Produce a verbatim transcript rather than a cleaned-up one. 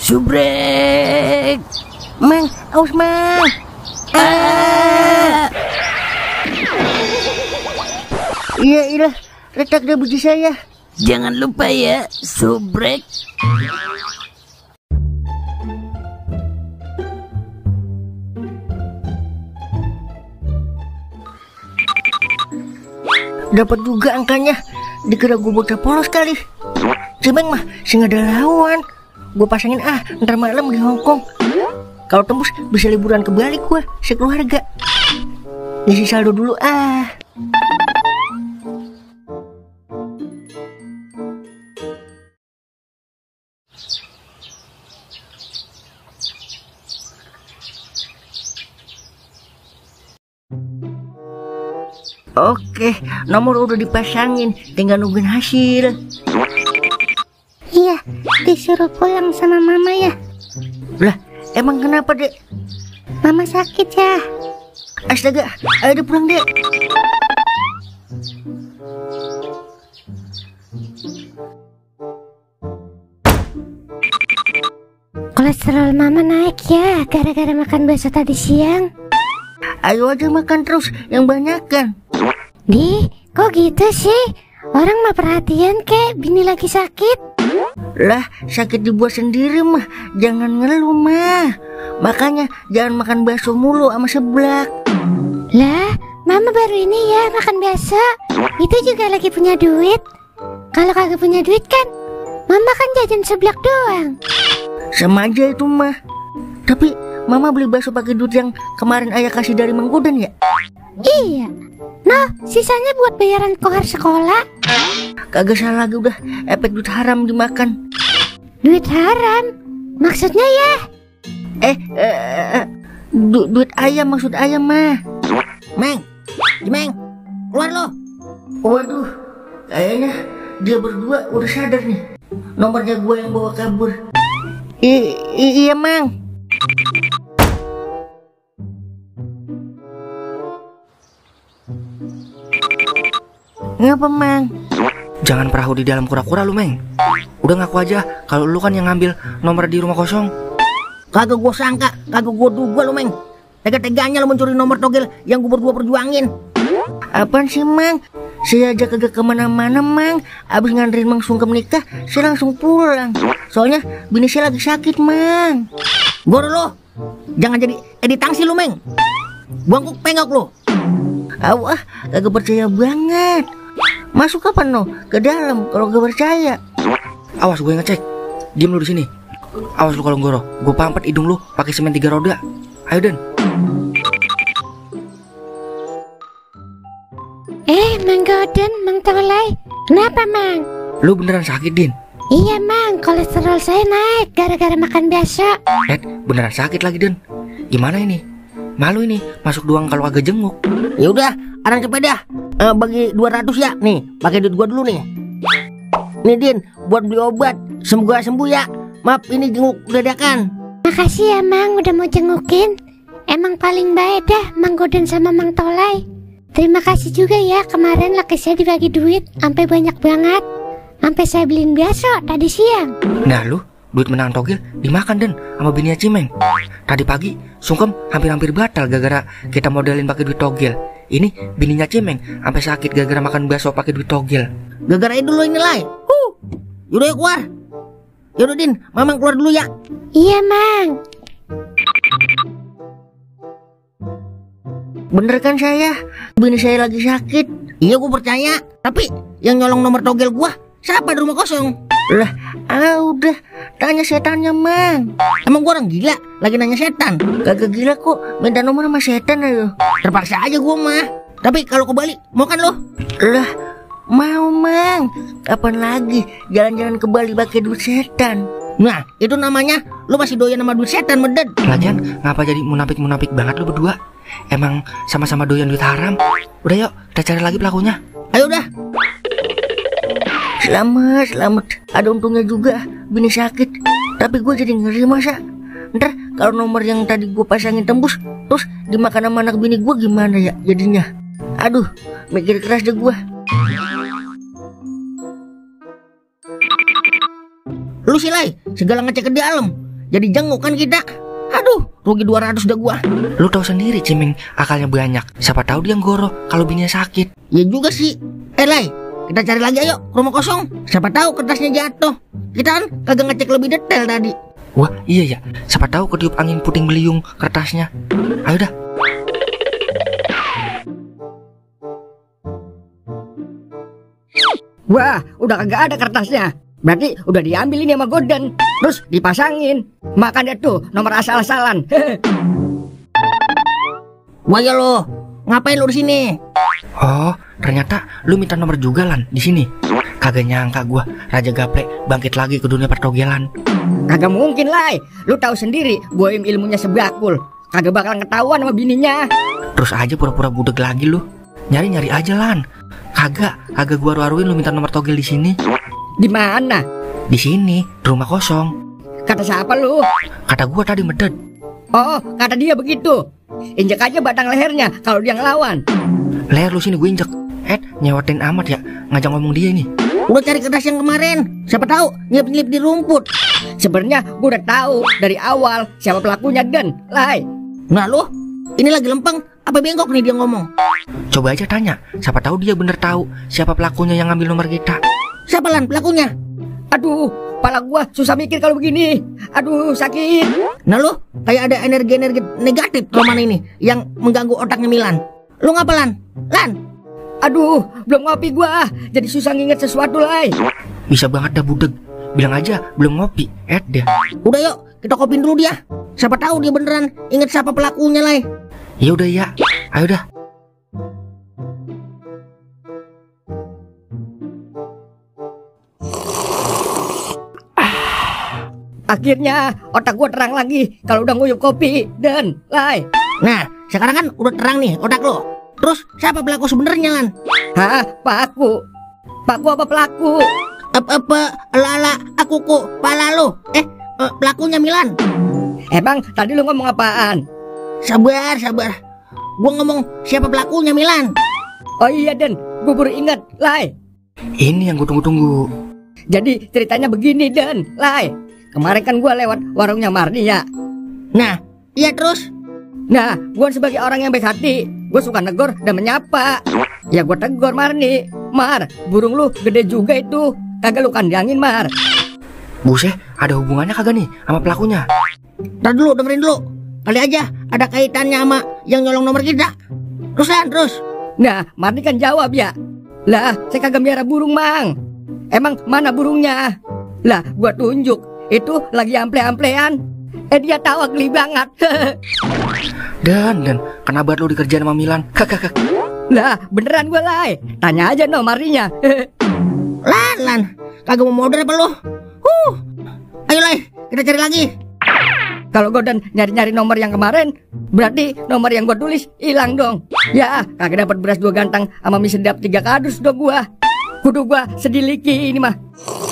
Subrek. Mang, awas Mang. Ah. Iya, iya, retak deh biji saya. Jangan lupa ya, subrek. Dapat juga angkanya. Dikira gue bocah polos kali. Cimeng mah sih nggak ada lawan. Gue pasangin ah, ntar malam di Hongkong. Kalau tembus bisa liburan ke Bali gue sekeluarga. Ngisi saldo dulu ah. Oke, nomor udah dipasangin, tinggal nungguin hasil. Iya, disuruh pulang sama mama ya. Lah, emang kenapa dek? Mama sakit ya. Astaga, ayo deh pulang dek. Kolesterol mama naik ya, gara-gara makan bakso tadi siang. Ayo aja makan terus, yang banyak kan. Di, kok gitu sih? Orang mah perhatian kek, bini lagi sakit. Lah, sakit dibuat sendiri mah, jangan ngeluh mah. Makanya jangan makan bakso mulu sama seblak. Lah, mama baru ini ya makan bakso. Itu juga lagi punya duit. Kalau kagak punya duit kan, mama kan jajan seblak doang. Sama aja itu mah. Tapi mama beli bakso pakai duit yang kemarin ayah kasih dari Mang Godan ya? Iya. Nah, sisanya buat bayaran kohar sekolah. Kagak salah lagi udah, efek duit haram dimakan. Duit haram? Maksudnya ya? Eh, eh, eh du duit ayam maksud ayam mah. Meng, Meng, keluar lo. Waduh, kayaknya dia berdua udah sadar nih. Nomornya gue yang bawa kabur. I iya Mang. Ngapa Mang? Jangan perahu di dalam kura-kura lu Meng. Udah ngaku aja kalau lu kan yang ngambil nomor di rumah kosong. Kagak gue sangka, kagak gue duga lu Meng. Tega-teganya lu mencuri nomor togel yang gue berdua perjuangin. Apaan sih Mang? Saya aja kagak kemana-mana Mang. Abis nganterin Mang Sungkem nikah, saya langsung pulang. Soalnya bini saya lagi sakit Mang. Gue lo, jangan jadi editangsi lu Meng. Buangkuk pengok lu. Awah, kagak percaya banget. Masuk kapan no? Ke dalam kalau gak percaya. Awas gue ngecek. Diam lu di sini. Awas lu kalau ngoro, gue pampet hidung lu pakai semen tiga roda. Ayo Den. Eh, Mang Godan, Mang Tolai. Kenapa Mang? Lu beneran sakit Din? Iya Mang, kolesterol saya naik gara-gara makan bakso. Eh, beneran sakit lagi Den. Gimana ini? Malu ini, masuk doang kalau agak jenguk. Ya udah, arang cepet dah. Uh, bagi dua ratus ya. Nih, pakai duit gua dulu nih. Nih Din, buat beli obat. Semoga sembuh ya. Maaf ini jenguk dadakan. Makasih ya Mang udah mau jengukin. Emang paling baik dah Mang Godan sama Mang Tolai. Terima kasih juga ya, kemarin laki saya dibagi duit sampai banyak banget. Sampai saya beliin bakso tadi siang. Nah lu, duit menang togel dimakan Den sama bini Cimeng. Tadi pagi Sungkem hampir-hampir batal gara-gara kita modelin pakai duit togel. Ini bininya Cimeng sampai sakit gara-gara makan bakso pakai duit togel. Gara-gara itu lo ini Lai. Huh. Yaudah yuk keluar. Yaudah Din, Mamang keluar dulu ya. Iya Mang. Bener kan saya? Bini saya lagi sakit. Iya gue percaya. Tapi yang nyolong nomor togel gua siapa di rumah kosong? Lah, ah udah, tanya setannya Mang. Emang gua orang gila lagi nanya setan? Kagak gila kok, minta nomor sama setan ayo. Terpaksa aja gua mah. Tapi kalau ke Bali mau kan lo? Lah, mau Mang. Kapan lagi jalan-jalan ke Bali pakai duit setan? Nah, itu namanya lu masih doyan sama duit setan meded. Lagian ngapa jadi munafik-munafik banget lu berdua? Emang sama-sama doyan duit haram? Udah yuk, kita cari lagi pelakunya. Ayo udah. Selamat, selamat. Ada untungnya juga, bini sakit. Tapi gue jadi ngeri masa. Ntar kalau nomor yang tadi gue pasangin tembus, terus dimakan sama anak bini gue gimana ya jadinya? Aduh, mikir keras deh gue. Lu sih Lai, segala ngecek ke dalam. jadi jenguk kan kita. Aduh, rugi dua ratus dah gua. Lu tahu sendiri Cimeng akalnya banyak. Siapa tahu dia ngoro kalau bininya sakit. Ya juga sih. Eh Lai, kita cari lagi ayo rumah kosong. Siapa tahu kertasnya jatuh. Kita kan kagak ngecek lebih detail tadi. Wah iya ya, siapa tahu ketiup angin puting beliung kertasnya. Ayo dah. Wah, udah kagak ada kertasnya. Berarti udah diambil ini sama Gordon, terus dipasangin. Makanya tuh nomor asal-asalan. Wah ya lo, ngapain lo di sini? Oh, ternyata lu minta nomor juga Lan di sini. Kagak nyangka gua Raja Gaplek bangkit lagi ke dunia pertogelan. Kagak mungkin lah. Lu tahu sendiri, Boim ilmunya sebakul. Kagak bakal ketahuan sama bininya. Terus aja pura-pura budeg lagi lu. Nyari-nyari aja Lan. Kagak, kagak gua aru-aruin lu minta nomor togel di sini. Di mana? Di sini, di rumah kosong. Kata siapa lu? Kata gua tadi meded. Oh, kata dia begitu. Injek aja batang lehernya kalau dia ngelawan. Leher lu sini gue injek. Ed, nyewatin amat ya ngajak ngomong dia ini. Udah cari kertas yang kemarin. Siapa tahu nyelip-nyelip di rumput. Sebenarnya gue udah tahu dari awal siapa pelakunya Den. Lai. Nah lu, ini lagi lempeng apa bengkok nih dia ngomong? Coba aja tanya, siapa tahu dia bener tahu siapa pelakunya yang ngambil nomor kita. Siapa Lan pelakunya? Aduh, kepala gua susah mikir kalau begini. Aduh, sakit. Nah lu, kayak ada energi-energi negatif Roman ini yang mengganggu otaknya Milan. Lu ngapa Lan? Lan? Aduh, belum ngopi gua. Jadi susah nginget sesuatu, Lai. Bisa banget dah budeg. Bilang aja belum ngopi, Ed deh. Udah yuk, kita kopin dulu dia. Siapa tahu dia beneran inget siapa pelakunya, Lai. Ya udah ya. Ayo dah. Akhirnya otak gua terang lagi kalau udah nguyup kopi. Dan, Lai. Nah, sekarang kan udah terang nih otak lo. Terus siapa pelaku sebenarnya Lan? Hah, Pakku. Pakku apa pelaku? Apa-apa, lala, aku kok, pala lo. Eh, eh, pelakunya Milan. Emang tadi lu ngomong apaan? Sabar, sabar. Gua ngomong siapa pelakunya Milan. Oh iya Den, gua baru ingat, Lai. Ini yang gue tunggu-tunggu. Jadi ceritanya begini Den, Lai. Kemarin kan gua lewat warungnya Marni ya. Nah, iya terus. Nah, gua sebagai orang yang baik hati, gua suka negor dan menyapa. Ya gua tegur Marni, Mar, burung lu gede juga itu. Kagak lu kandangin Mar. Buset, ada hubungannya kagak nih sama pelakunya? Ntar dulu, dengerin dulu. Kali aja ada kaitannya sama yang nyolong nomor kita. Terus Lan, terus. Nah, Marni kan jawab ya. Lah, saya kagak miara burung Mang. Emang mana burungnya? Lah, gua tunjuk. Itu lagi ample-amplean. Eh dia tawa geli banget. Dan, dan, kenapa lu dikerjain sama Milan? Kakak, Lah, beneran gue Lai. Tanya aja no Marinya. Lan, Lan, kagak mau modern apa lu? Huh. Ayo Lai, kita cari lagi. Kalau Gordon nyari-nyari nomor yang kemarin, berarti nomor yang gue tulis hilang dong. Ya, kagak dapat beras dua gantang sama mie sedap tiga kardus dong gua. Kudu gua sedih liki ini mah.